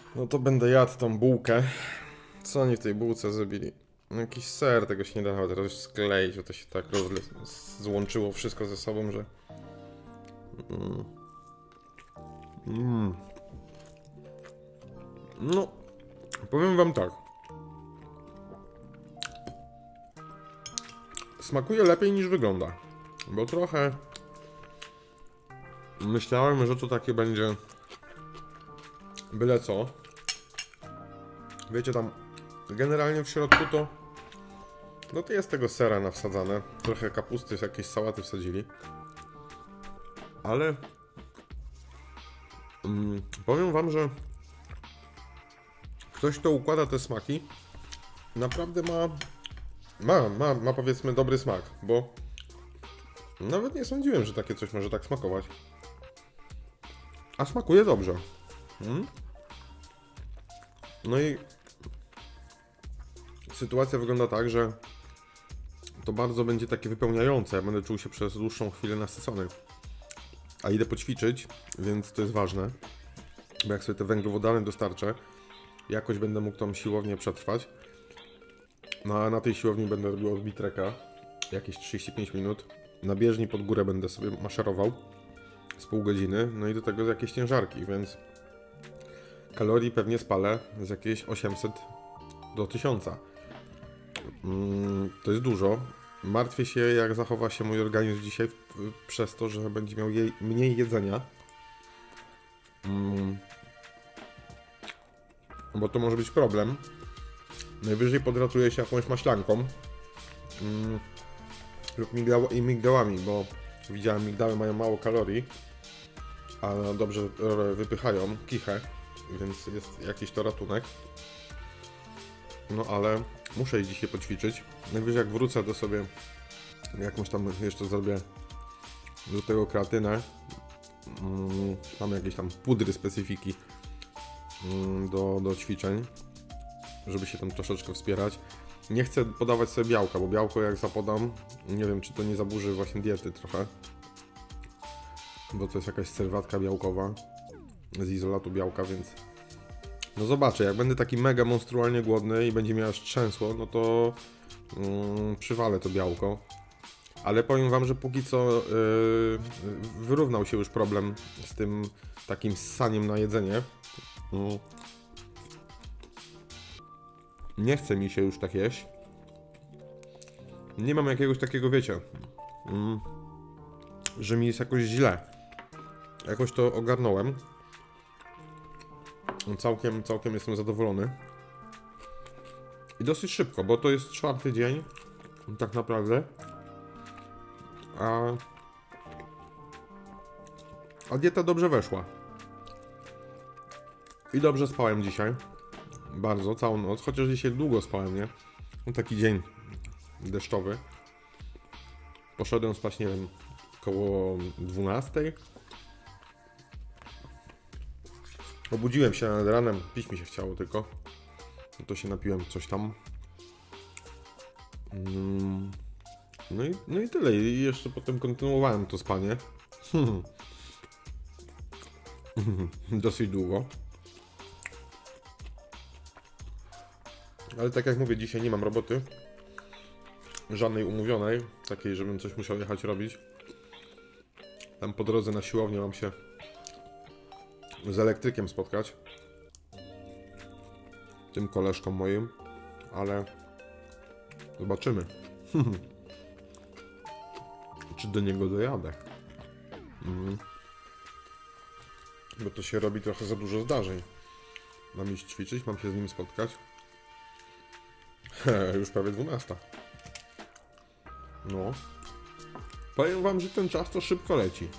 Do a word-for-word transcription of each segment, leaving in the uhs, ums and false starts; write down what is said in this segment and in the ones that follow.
No to będę jadł tą bułkę. Co oni w tej bułce zrobili? No jakiś ser, tego się nie dało teraz już skleić, bo to się tak rozle... złączyło wszystko ze sobą, że... Mm. Mm. No, powiem wam tak. Smakuje lepiej niż wygląda. Bo trochę... Myślałem, że to takie będzie... Byle co. Wiecie, tam... Generalnie w środku to... No to jest tego sera nawsadzane. Trochę kapusty, jakieś sałaty wsadzili. Ale... Mm, powiem wam, że... Ktoś, kto układa te smaki, naprawdę ma... Ma, ma, ma powiedzmy dobry smak, bo... Nawet nie sądziłem, że takie coś może tak smakować. A smakuje dobrze. Mm? No i... Sytuacja wygląda tak, że... To bardzo będzie takie wypełniające. Ja będę czuł się przez dłuższą chwilę nasycony. A idę poćwiczyć, więc to jest ważne. Bo jak sobie te węglowodany dostarczę, jakoś będę mógł tą siłownię przetrwać. No a na tej siłowni będę robił odbit reka. Jakieś trzydzieści pięć minut. Na bieżni pod górę będę sobie maszerował. Z pół godziny. No i do tego jakieś ciężarki, więc... Kalorii pewnie spalę z jakieś osiemset do tysiąca. Mm, to jest dużo. Martwię się, jak zachowa się mój organizm dzisiaj przez to, że będzie miał jej mniej jedzenia. Mm. Bo to może być problem. Najwyżej podratuje się jakąś maślanką. Mm. Lub migdał i migdałami, bo widziałem, migdały mają mało kalorii, a dobrze wypychają kichę, więc jest jakiś to ratunek. No ale muszę iść dzisiaj poćwiczyć. Najwyżej jak wrócę, to sobie jakąś tam jeszcze zrobię do tego kreatynę. Mm, mam jakieś tam pudry, specyfiki mm, do, do ćwiczeń, żeby się tam troszeczkę wspierać. Nie chcę podawać sobie białka, bo białko jak zapodam, nie wiem, czy to nie zaburzy właśnie diety trochę. Bo to jest jakaś serwatka białkowa z izolatu białka, więc... No zobaczę, jak będę taki mega monstrualnie głodny i będzie mnie aż trzęsło, no to mm, przywalę to białko. Ale powiem wam, że póki co yy, wyrównał się już problem z tym takim ssaniem na jedzenie. Yy. Nie chce mi się już tak jeść. Nie mam jakiegoś takiego, wiecie, yy, że mi jest jakoś źle. Jakoś to ogarnąłem. Całkiem, całkiem jestem zadowolony. I dosyć szybko, bo to jest czwarty dzień. Tak naprawdę. A, a dieta dobrze weszła. I dobrze spałem dzisiaj. Bardzo, całą noc. Chociaż dzisiaj długo spałem, nie? No, taki dzień deszczowy. Poszedłem spać, nie wiem, koło dwunastej. Obudziłem się nad ranem, pić mi się chciało tylko. No to się napiłem coś tam. No i, no i tyle. I jeszcze potem kontynuowałem to spanie. Dosyć długo. Ale tak jak mówię, dzisiaj nie mam roboty. Żadnej umówionej. Takiej, żebym coś musiał jechać robić. Tam po drodze na siłownię mam się z elektrykiem spotkać. Tym koleżką moim. Ale zobaczymy. Czy do niego dojadę. Mm. Bo to się robi trochę za dużo zdarzeń. Mam iść ćwiczyć, mam się z nim spotkać. He, już prawie dwunasta. No. Powiem wam, że ten czas to szybko leci.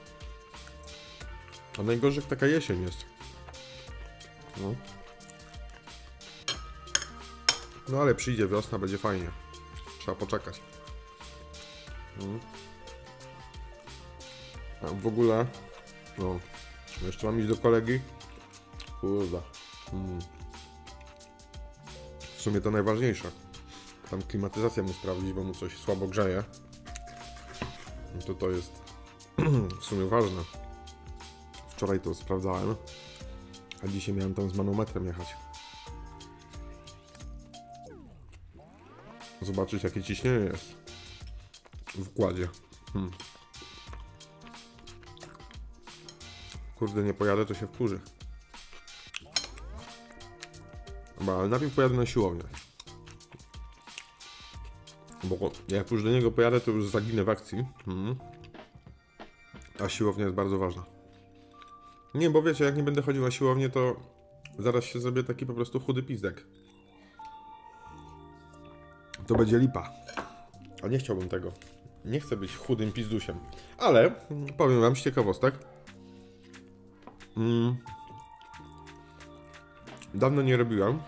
A najgorzej taka jesień jest. No. No ale przyjdzie wiosna, będzie fajnie. Trzeba poczekać. Mm. A w ogóle... No. Jeszcze mam iść do kolegi. Kurde. Mm. W sumie to najważniejsze. Tam klimatyzację mu sprawdzić, bo mu coś słabo grzeje. To to jest w sumie ważne. Wczoraj to sprawdzałem. A dzisiaj miałem tam z manometrem jechać. Zobaczyć, jakie ciśnienie jest w układzie. Hmm. Kurde, nie pojadę, to się wkurzy. Dobra, ale najpierw pojadę na siłownię. Bo jak już do niego pojadę, to już zaginę w akcji. Hmm. A siłownia jest bardzo ważna. Nie, bo wiecie, jak nie będę chodził na siłownię, to zaraz się zrobię taki po prostu chudy pizdek. To będzie lipa. A nie chciałbym tego. Nie chcę być chudym pizdusiem. Ale powiem wam z ciekawostek. Mm. Dawno nie robiłem.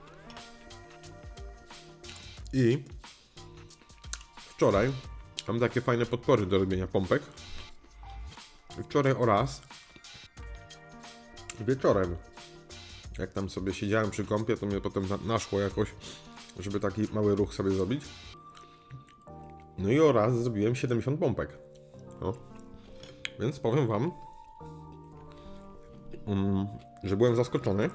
I wczoraj mam takie fajne podpory do robienia pompek. I wczoraj oraz wieczorem, jak tam sobie siedziałem przy kąpie, to mnie potem naszło jakoś, żeby taki mały ruch sobie zrobić. No i oraz zrobiłem siedemdziesiąt pompek. No. Więc powiem wam, um, że byłem zaskoczony.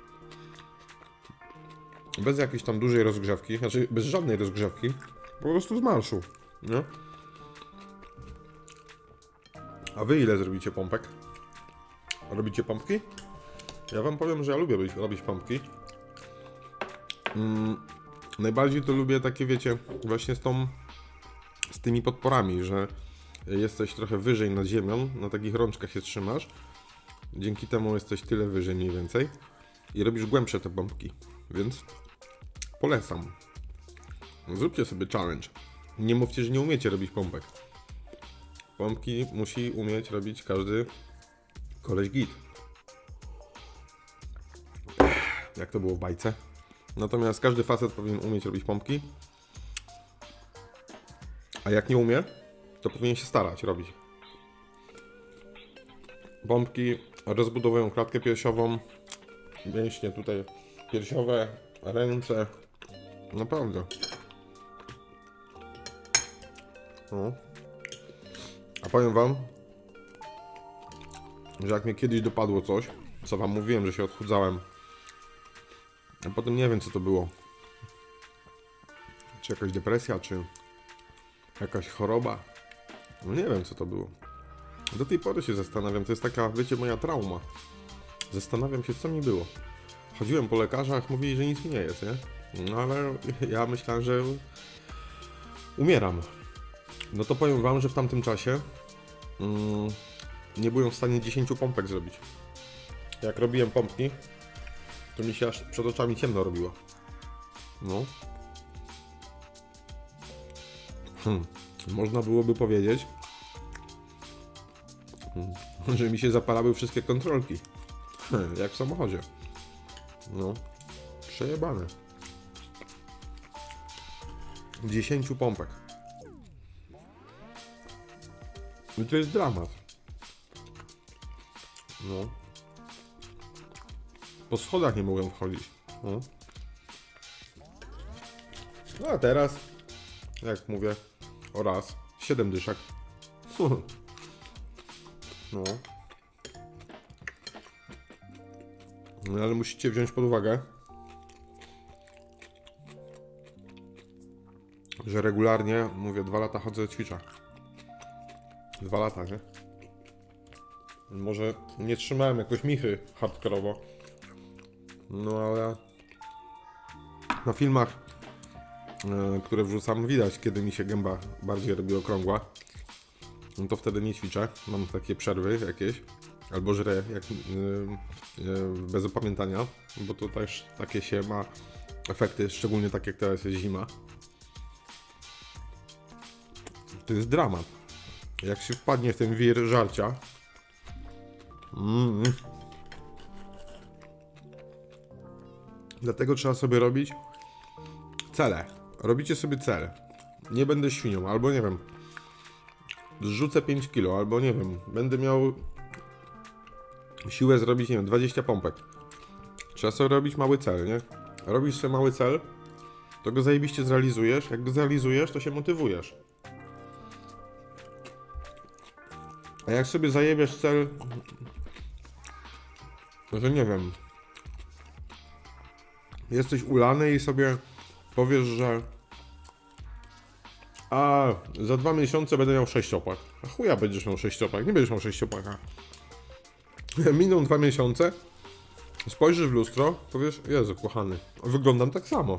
Bez jakiejś tam dużej rozgrzewki, znaczy bez żadnej rozgrzewki, po prostu z marszu, nie? A wy ile zrobicie pompek? Robicie pompki? Ja wam powiem, że ja lubię robić, robić pompki. Mm, najbardziej to lubię takie, wiecie, właśnie z tą, z tymi podporami, że jesteś trochę wyżej nad ziemią, na takich rączkach się trzymasz. Dzięki temu jesteś tyle wyżej mniej więcej i robisz głębsze te pompki, więc polecam. Zróbcie sobie challenge. Nie mówcie, że nie umiecie robić pompek. Pompki musi umieć robić każdy koleś git. Jak to było w bajce. Natomiast każdy facet powinien umieć robić pompki. A jak nie umie, to powinien się starać robić. Pompki rozbudowują klatkę piersiową, mięśnie tutaj piersiowe, ręce. Naprawdę. No. A powiem wam, że jak mnie kiedyś dopadło coś, co wam mówiłem, że się odchudzałem, a potem nie wiem, co to było. Czy jakaś depresja, czy jakaś choroba. No nie wiem, co to było. Do tej pory się zastanawiam, to jest taka, wiecie, moja trauma. Zastanawiam się, co mi było. Chodziłem po lekarzach, mówili, że nic mi nie jest, nie? No ale ja myślałem, że umieram. No to powiem wam, że w tamtym czasie mm, nie byłem w stanie dziesięciu pompek zrobić. Jak robiłem pompki, to mi się aż przed oczami ciemno robiło. No. Hmm. Można byłoby powiedzieć, hmm, że mi się zapalały wszystkie kontrolki. Hmm, jak w samochodzie. No. Przejebane. dziesięciu pompek. I to jest dramat. No. Po schodach nie mogłem wchodzić. No. No a teraz, jak mówię, oraz siedem dyszek. No. No ale musicie wziąć pod uwagę, że regularnie, mówię, dwa lata chodzę, ćwiczę. Dwa lata, nie? Może nie trzymałem jakoś michy hardkorowo. No ale na filmach, yy, które wrzucam, widać, kiedy mi się gęba bardziej robi okrągła. No to wtedy nie ćwiczę. Mam takie przerwy jakieś. Albo żrę jak, yy, yy, bez opamiętania. Bo to też takie się ma efekty, szczególnie tak jak teraz jest zima. To jest dramat. Jak się wpadnie w ten wir żarcia. Mm. Dlatego trzeba sobie robić cele. Robicie sobie cel. Nie będę świnią, albo nie wiem, zrzucę pięć kilo, albo nie wiem, będę miał siłę zrobić, nie wiem, dwadzieścia pompek. Trzeba sobie robić mały cel, nie? Robisz sobie mały cel, to go zajebiście zrealizujesz. Jak go zrealizujesz, to się motywujesz. A jak sobie zajebiesz cel No to nie wiem. Jesteś ulany i sobie powiesz, że a za dwa miesiące będę miał sześciopak. A chuja będziesz miał sześciopak, nie będziesz miał sześciopaka. Miną dwa miesiące, spojrzysz w lustro, powiesz, Jezu kochany, wyglądam tak samo.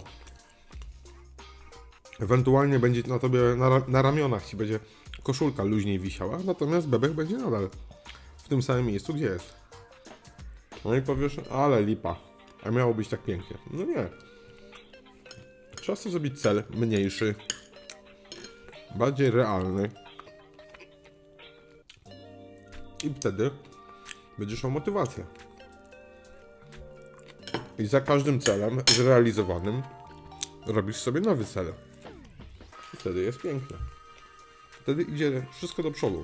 Ewentualnie będzie na tobie, na, na ramionach ci będzie koszulka luźniej wisiała, natomiast bebek będzie nadal w tym samym miejscu, gdzie jest. No i powiesz, ale lipa, a miało być tak pięknie. No nie. Trzeba sobie zrobić cel mniejszy, bardziej realny. I wtedy będziesz miał motywację. I za każdym celem zrealizowanym robisz sobie nowy cel. I wtedy jest pięknie. Wtedy idzie wszystko do przodu.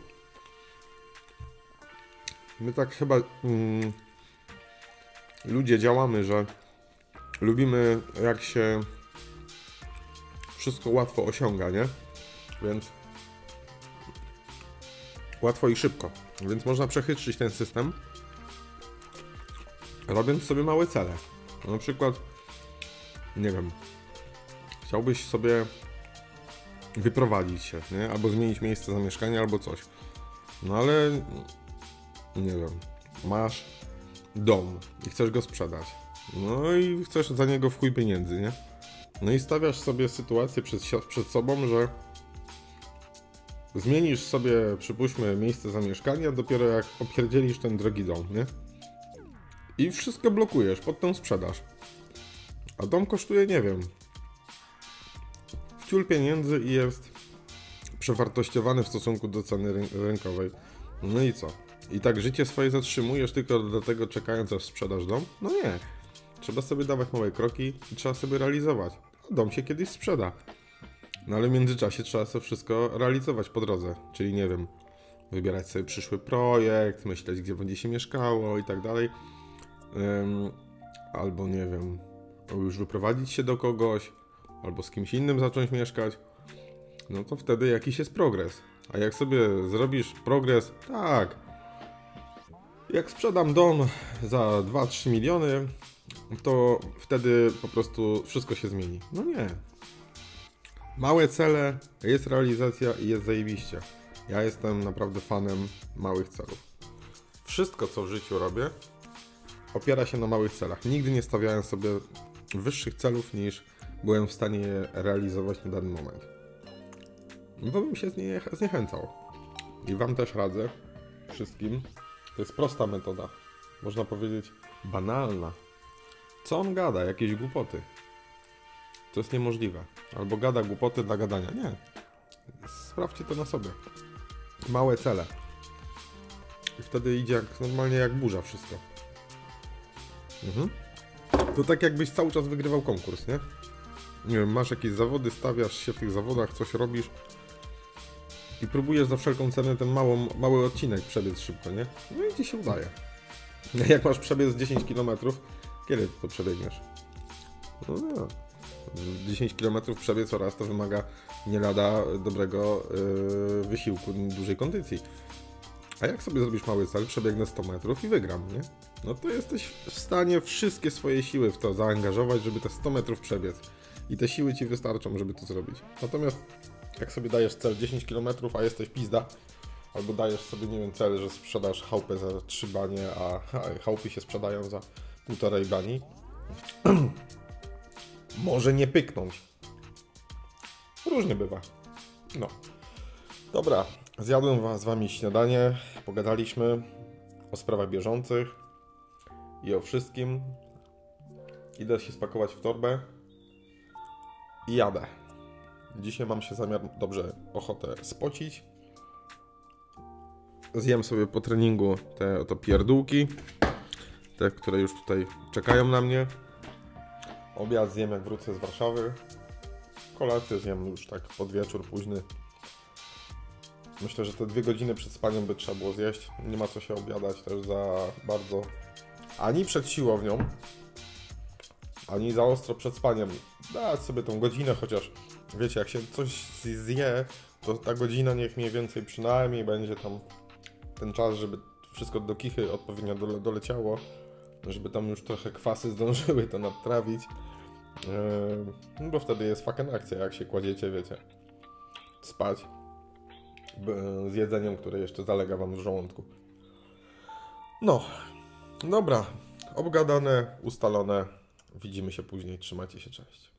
My tak chyba mm, ludzie działamy, że lubimy jak się wszystko łatwo osiąga, nie? Więc łatwo i szybko. Więc można przechytrzyć ten system, robiąc sobie małe cele. Na przykład, nie wiem, chciałbyś sobie wyprowadzić się, nie? Albo zmienić miejsce zamieszkania, albo coś. No ale, nie wiem, masz dom i chcesz go sprzedać. No i chcesz za niego w chuj pieniędzy, nie? No i stawiasz sobie sytuację przed, przed sobą, że zmienisz sobie, przypuśćmy, miejsce zamieszkania dopiero jak opierdzielisz ten drogi dom, nie? I wszystko blokujesz pod tą sprzedaż. A dom kosztuje, nie wiem, wciul pieniędzy i jest przewartościowany w stosunku do ceny rynkowej. No i co? I tak życie swoje zatrzymujesz tylko do tego, czekając aż sprzedasz dom? No nie. Trzeba sobie dawać małe kroki i trzeba sobie realizować. A dom się kiedyś sprzeda. No ale w międzyczasie trzeba sobie wszystko realizować po drodze. Czyli nie wiem, wybierać sobie przyszły projekt, myśleć, gdzie będzie się mieszkało i tak dalej. Um, albo nie wiem, już wyprowadzić się do kogoś, albo z kimś innym zacząć mieszkać. No to wtedy jakiś jest progres. A jak sobie zrobisz progres, tak, jak sprzedam dom za dwa trzy miliony, to wtedy po prostu wszystko się zmieni. No nie. Małe cele, jest realizacja i jest zajebiście. Ja jestem naprawdę fanem małych celów. Wszystko, co w życiu robię, opiera się na małych celach. Nigdy nie stawiałem sobie wyższych celów, niż byłem w stanie je realizować na dany moment. Bo bym się znie, zniechęcał. I wam też radzę, wszystkim, to jest prosta metoda. Można powiedzieć banalna. Co on gada? Jakieś głupoty. To jest niemożliwe. Albo gada głupoty dla gadania. Nie. Sprawdźcie to na sobie. Małe cele. I wtedy idzie jak, normalnie jak burza wszystko. Mhm. To tak jakbyś cały czas wygrywał konkurs, nie? Nie wiem, masz jakieś zawody, stawiasz się w tych zawodach, coś robisz i próbujesz za wszelką cenę ten mało, mały odcinek przebiec szybko, nie? No i ci się udaje. Jak masz przebiec dziesięć kilometrów, kiedy to przebiegniesz? No nie. dziesięć kilometrów przebiec raz to wymaga nie lada dobrego yy, wysiłku, dużej kondycji. A jak sobie zrobisz mały cel, przebiegnę sto metrów i wygram, nie? No to jesteś w stanie wszystkie swoje siły w to zaangażować, żeby te sto metrów przebiec. I te siły ci wystarczą, żeby to zrobić. Natomiast jak sobie dajesz cel dziesięć kilometrów, a jesteś pizda, albo dajesz sobie, nie wiem, cel, że sprzedasz chałupę za trzy banie, a chałupy się sprzedają za półtorej bani, może nie pyknąć. Różnie bywa. No. Dobra, zjadłem z wami śniadanie, pogadaliśmy o sprawach bieżących i o wszystkim. Idę się spakować w torbę i jadę. Dzisiaj mam się zamiar dobrze ochotę spocić. Zjem sobie po treningu te oto pierdółki, te, które już tutaj czekają na mnie. Obiad zjem jak wrócę z Warszawy. Kolację zjem już tak pod wieczór późny. Myślę, że te dwie godziny przed spaniem by trzeba było zjeść. Nie ma co się obiadać też za bardzo. Ani przed siłownią, ani za ostro przed spaniem. Dać sobie tą godzinę, chociaż wiecie, jak się coś zje, to ta godzina niech mniej więcej przynajmniej będzie tam ten czas, żeby wszystko do kichy odpowiednio dole, doleciało. żeby tam już trochę kwasy zdążyły to nadtrawić. Yy, bo wtedy jest fucking akcja, jak się kładziecie, wiecie, spać z jedzeniem, które jeszcze zalega wam w żołądku. No, dobra, obgadane, ustalone. Widzimy się później, trzymajcie się, cześć.